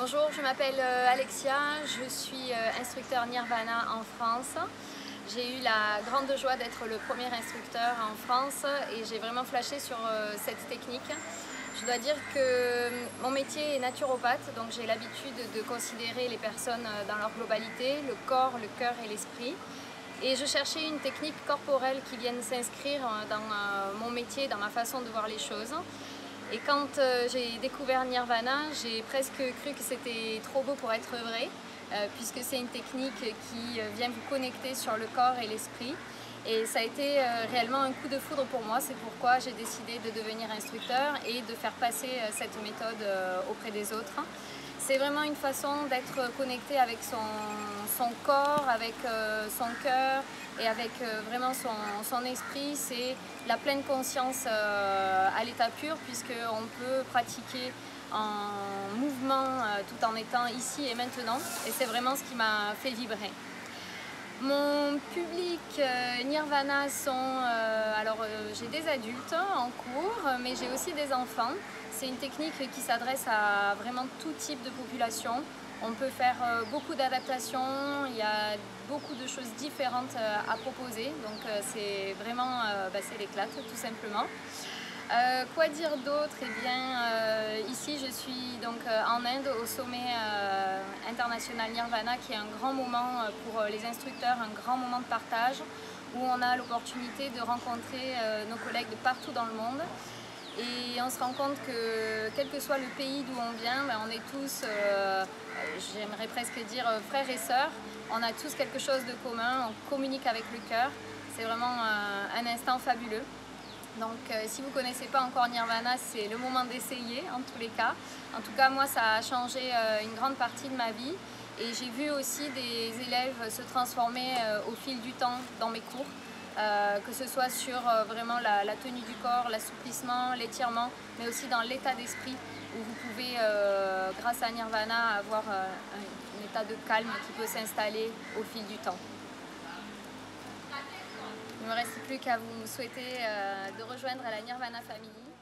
Bonjour, je m'appelle Alexia, je suis instructeur Nirvana en France. J'ai eu la grande joie d'être le premier instructeur en France et j'ai vraiment flashé sur cette technique. Je dois dire que mon métier est naturopathe, donc j'ai l'habitude de considérer les personnes dans leur globalité, le corps, le cœur et l'esprit. Et je cherchais une technique corporelle qui vienne s'inscrire dans mon métier, dans ma façon de voir les choses. Et quand j'ai découvert Nirvana, j'ai presque cru que c'était trop beau pour être vrai, puisque c'est une technique qui vient vous connecter sur le corps et l'esprit. Et ça a été réellement un coup de foudre pour moi, c'est pourquoi j'ai décidé de devenir instructeur et de faire passer cette méthode auprès des autres. C'est vraiment une façon d'être connecté avec son corps, avec son cœur et avec vraiment son esprit. C'est la pleine conscience à l'état pur, puisqu'on peut pratiquer en mouvement tout en étant ici et maintenant. Et c'est vraiment ce qui m'a fait vibrer. Mon public Nirvana sont, j'ai des adultes en cours, mais j'ai aussi des enfants. C'est une technique qui s'adresse à vraiment tout type de population. On peut faire beaucoup d'adaptations, il y a beaucoup de choses différentes à proposer, donc c'est vraiment c'est l'éclate tout simplement. Quoi dire d'autre? Eh bien, ici je suis donc en Inde au sommet international Nirvana, qui est un grand moment pour les instructeurs, un grand moment de partage où on a l'opportunité de rencontrer nos collègues de partout dans le monde. Et on se rend compte que quel que soit le pays d'où on vient, on est tous, j'aimerais presque dire frères et sœurs. On a tous quelque chose de commun, on communique avec le cœur. C'est vraiment un instant fabuleux. Donc si vous ne connaissez pas encore Nirvana, c'est le moment d'essayer en tous les cas. En tout cas, moi, ça a changé une grande partie de ma vie. Et j'ai vu aussi des élèves se transformer au fil du temps dans mes cours. Que ce soit sur vraiment la tenue du corps, l'assouplissement, l'étirement, mais aussi dans l'état d'esprit où vous pouvez, grâce à Nirvana, avoir un état de calme qui peut s'installer au fil du temps. Il ne me reste plus qu'à vous souhaiter de rejoindre la Nirvana Family.